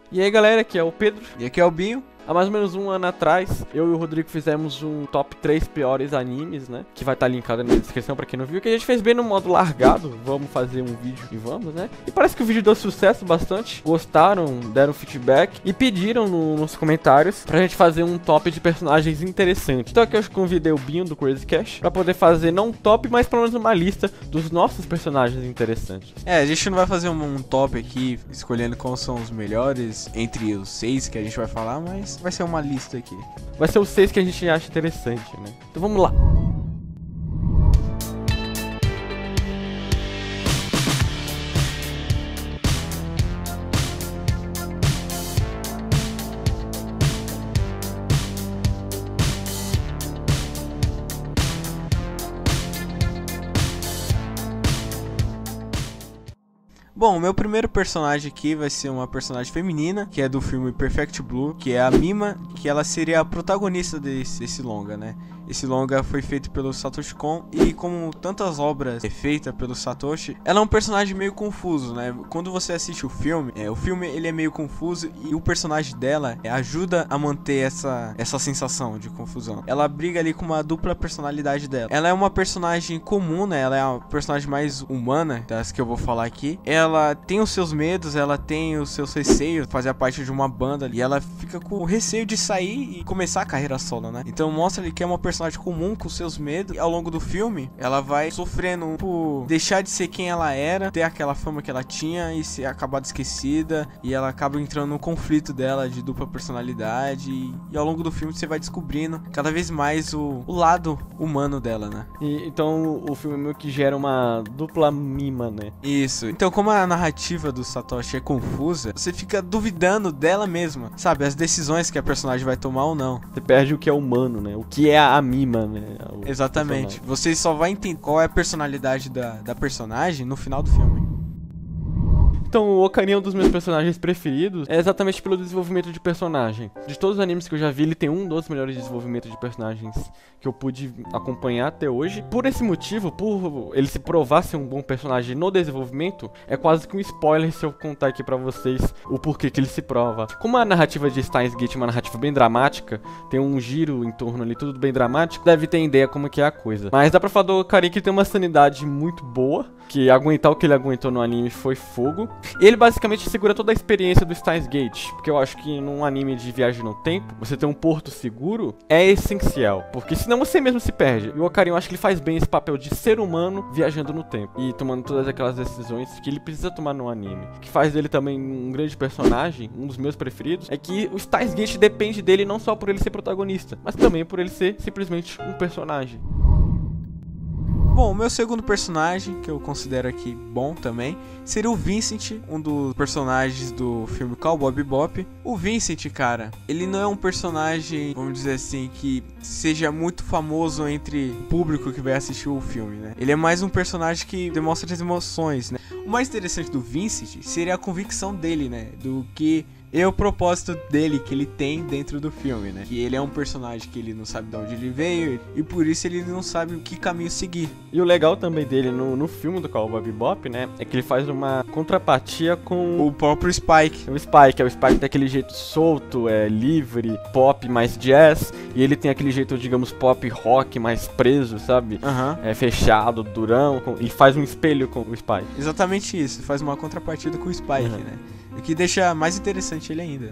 E aí galera, aqui é o Pedro. E aqui é o Binho. Há mais ou menos um ano atrás, eu e o Rodrigo fizemos um top 3 piores animes, né? Que vai estar linkado na descrição pra quem não viu. Que a gente fez bem no modo largado. Vamos fazer um vídeo e vamos, né? E parece que o vídeo deu sucesso bastante. Gostaram, deram feedback e pediram nos comentários pra gente fazer um top de personagens interessantes. Então aqui eu convidei o Binho do Crazy Cash pra poder fazer não um top, mas pelo menos uma lista dos nossos personagens interessantes. A gente não vai fazer um top aqui, escolhendo quais são os melhores entre os 6 que a gente vai falar, mas vai ser uma lista aqui. Vai ser os 6 que a gente acha interessante, né? Então vamos lá. Bom, o meu primeiro personagem aqui vai ser uma personagem feminina, que é do filme Perfect Blue, que é a Mima, que ela seria a protagonista desse longa, né? Esse longa foi feito pelo Satoshi Kon e, como tantas obras feitas pelo Satoshi, ela é um personagem meio confuso, né? Quando você assiste o filme ele é meio confuso e o personagem dela ajuda a manter essa sensação de confusão. Ela briga ali com uma dupla personalidade dela. Ela é uma personagem comum, né? Ela é a personagem mais humana das que eu vou falar aqui. Ela tem os seus medos, ela tem os seus receios, fazer parte de uma banda e ela fica com o receio de sair e começar a carreira solo, né? Então mostra ali que é uma personagem comum com seus medos e ao longo do filme ela vai sofrendo por deixar de ser quem ela era, ter aquela fama que ela tinha e ser acabada esquecida, e ela acaba entrando no conflito dela de dupla personalidade e ao longo do filme você vai descobrindo cada vez mais o lado humano dela, né? Então o filme meio que gera uma dupla mima, né? Isso. Então, como a narrativa do Satoshi é confusa, você fica duvidando dela mesma, sabe? As decisões que a personagem vai tomar ou não. Você perde o que é humano, né? O que é a mima, né? Exatamente. Você só vai entender qual é a personalidade da personagem no final do filme. Então, o Ocarina é um dos meus personagens preferidos, é exatamente pelo desenvolvimento de personagem. De todos os animes que eu já vi, ele tem um dos melhores desenvolvimentos de personagens que eu pude acompanhar até hoje. Por esse motivo, por ele se provar ser um bom personagem no desenvolvimento, é quase que um spoiler se eu contar aqui pra vocês o porquê que ele se prova. Como a narrativa de Steins Gate é uma narrativa bem dramática, tem um giro em torno ali, tudo bem dramático, deve ter ideia como que é a coisa. Mas dá pra falar do Ocarina que tem uma sanidade muito boa, que aguentar o que ele aguentou no anime foi fogo. E ele basicamente segura toda a experiência do Steins Gate, porque eu acho que num anime de viagem no tempo, você ter um porto seguro é essencial, porque senão você mesmo se perde. E o Ocarina, eu acho que ele faz bem esse papel de ser humano viajando no tempo e tomando todas aquelas decisões que ele precisa tomar no anime. O que faz dele também um grande personagem, um dos meus preferidos, é que o Steins Gate depende dele não só por ele ser protagonista, mas também por ele ser simplesmente um personagem. Bom, o meu segundo personagem, que eu considero aqui bom também, seria o Vincent, um dos personagens do filme Cowboy Bebop. O Vincent, cara, ele não é um personagem, vamos dizer assim, que seja muito famoso entre o público que vai assistir o filme, né? Ele é mais um personagem que demonstra as emoções, né? O mais interessante do Vincent seria a convicção dele, né? Do que é o propósito dele, que ele tem dentro do filme, né? Que ele é um personagem que ele não sabe de onde ele veio e por isso ele não sabe o que caminho seguir. E o legal também dele no filme do Cowboy Bebop, né? É que ele faz uma contrapartia com o próprio Spike. O Spike daquele jeito solto, livre, pop mais jazz. E ele tem aquele jeito, digamos, pop rock mais preso, sabe? Fechado, durão. Ele faz um espelho com o Spike. Exatamente isso, faz uma contrapartida com o Spike, né? O que deixa mais interessante ele ainda.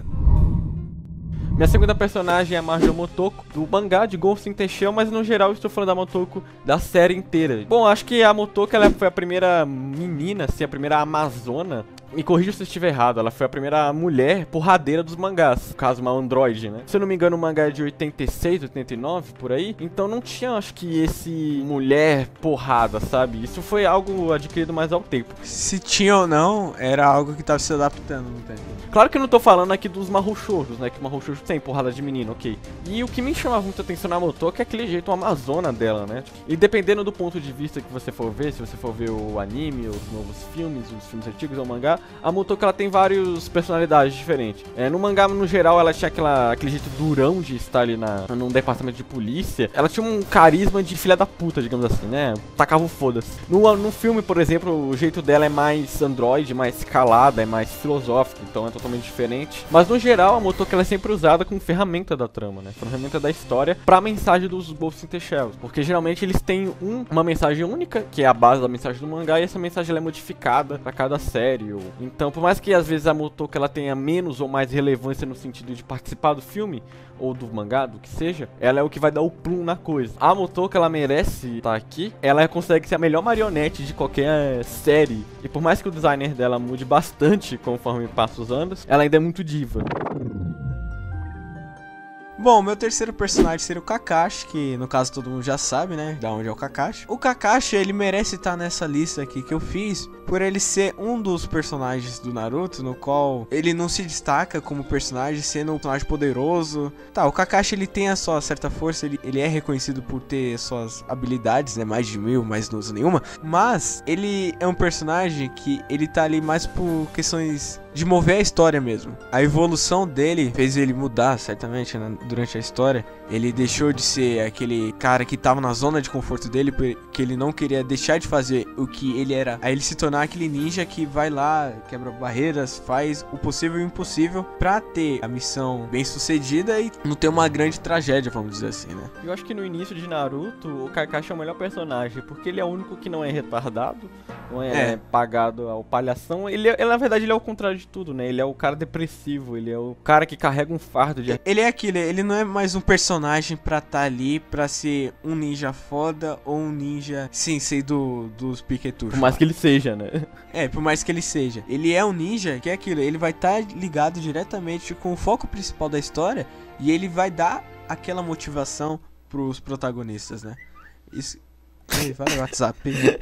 Minha segunda personagem é a Mahjong Motoko, do mangá de Ghost in the Shell, mas no geral eu estou falando da Motoko da série inteira. Bom, acho que a Motoko ela foi a primeira menina, assim, a primeira amazona. Me corrija se eu estiver errado, ela foi a primeira mulher porradeira dos mangás, no caso uma androide, né? Se eu não me engano o mangá é de 86, 89, por aí, então não tinha, acho que esse mulher porrada, sabe? Isso foi algo adquirido mais ao tempo. Se tinha ou não, era algo que estava se adaptando no tempo. Claro que eu não tô falando aqui dos Mahou Shoujos, né? Que o Mahou Shoujo Tem porrada de menino, ok. E o que me chamava muita atenção na Motoka é aquele jeito amazona dela, né? E dependendo do ponto de vista que você for ver, se você for ver o anime, os novos filmes, os filmes antigos ou o mangá, a Motoka ela tem várias personalidades diferentes. No mangá, no geral, ela tinha aquele jeito durão de estar ali num departamento de polícia. Ela tinha um carisma de filha da puta, digamos assim, né? Tacava o foda-se. No filme, por exemplo, o jeito dela é mais androide, mais calada, é mais filosófico, então é totalmente diferente. Mas no geral, a Motoka ela é sempre usada como ferramenta da trama, né? Ferramenta da história pra mensagem dos Ghost in the Shell. Porque geralmente eles têm uma mensagem única, que é a base da mensagem do mangá, e essa mensagem ela é modificada pra cada série. Então, por mais que às vezes a Motoka ela tenha menos ou mais relevância no sentido de participar do filme, ou do mangá, do que seja, ela é o que vai dar o plum na coisa. A Motoka, ela merece estar aqui, ela consegue ser a melhor marionete de qualquer série, e por mais que o designer dela mude bastante conforme passa os anos, ela ainda é muito diva. Bom, meu terceiro personagem seria o Kakashi, que no caso todo mundo já sabe, né, da onde é o Kakashi. O Kakashi, ele merece estar nessa lista aqui que eu fiz, por ele ser um dos personagens do Naruto, no qual ele não se destaca como personagem, sendo um personagem poderoso. Tá, o Kakashi, ele tem a sua certa força, ele é reconhecido por ter suas habilidades, né, mais de 1000, mas não usa nenhuma. Mas, ele é um personagem que ele tá ali mais por questões de mover a história mesmo. A evolução dele fez ele mudar, certamente, né, durante a história. Ele deixou de ser aquele cara que tava na zona de conforto dele, porque ele não queria deixar de fazer o que ele era. Aí ele se tornou aquele ninja que vai lá, quebra barreiras, faz o possível e o impossível pra ter a missão bem sucedida e não ter uma grande tragédia, vamos dizer assim, né? Eu acho que no início de Naruto, o Kakashi é o melhor personagem, porque ele é o único que não é retardado, não é pagado ao palhação. Na verdade, ele é o contrário de tudo, né? Ele é o cara depressivo, ele é o cara que carrega um fardo de... Ele é aquilo, ele não é mais um personagem pra tá ali pra ser um ninja foda ou um ninja sensei dos Piketushi. Por mais que ele seja, né? Por mais que ele seja. Ele é um ninja que é aquilo, ele vai estar ligado diretamente com o foco principal da história e ele vai dar aquela motivação pros protagonistas, né? Isso... vai no WhatsApp.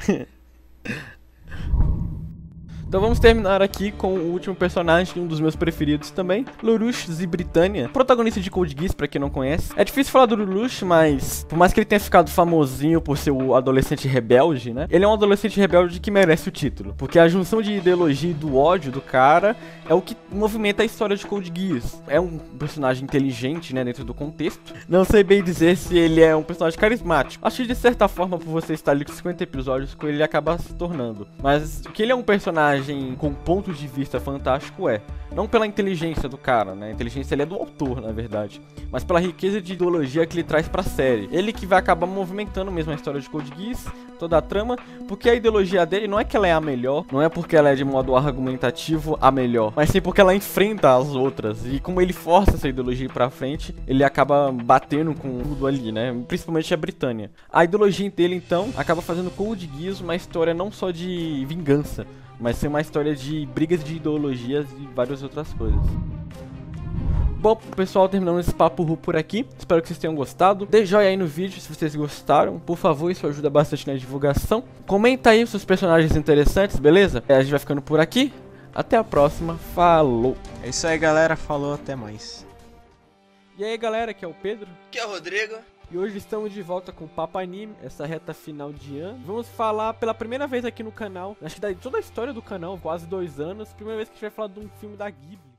Então vamos terminar aqui com o último personagem, um dos meus preferidos também, Lelouch Zibritania, protagonista de Code Geass, pra quem não conhece. É difícil falar do Lelouch, mas por mais que ele tenha ficado famosinho por ser o adolescente rebelde, né? Ele é um adolescente rebelde que merece o título, porque a junção de ideologia e do ódio do cara é o que movimenta a história de Code Geass. É um personagem inteligente, né, dentro do contexto. Não sei bem dizer se ele é um personagem carismático. Acho que de certa forma, por você estar ali com 50 episódios, ele acaba se tornando. Mas que ele é um personagem com ponto de vista fantástico não pela inteligência do cara, né? A inteligência ele é do autor, na verdade, mas pela riqueza de ideologia que ele traz pra série. Ele que vai acabar movimentando mesmo a história de Code Geass, toda a trama, porque a ideologia dele não é que ela é a melhor, não é porque ela é de modo argumentativo a melhor, mas sim porque ela enfrenta as outras, e como ele força essa ideologia pra frente, ele acaba batendo com tudo ali, né? Principalmente a Britânia. A ideologia dele, então, acaba fazendo Code Geass uma história não só de vingança, mas ser uma história de brigas de ideologias e várias outras coisas. Bom, pessoal, terminamos esse papo por aqui. Espero que vocês tenham gostado. Dê joinha aí no vídeo se vocês gostaram. Por favor, isso ajuda bastante na divulgação. Comenta aí os seus personagens interessantes, beleza? A gente vai ficando por aqui. Até a próxima. Falou! É isso aí, galera. Falou, até mais. E aí, galera, aqui é o Pedro. Aqui é o Rodrigo. E hoje estamos de volta com o Papo Anime, essa reta final de ano. Vamos falar pela primeira vez aqui no canal, acho que da toda a história do canal, quase 2 anos, primeira vez que a gente vai falar de um filme da Ghibli.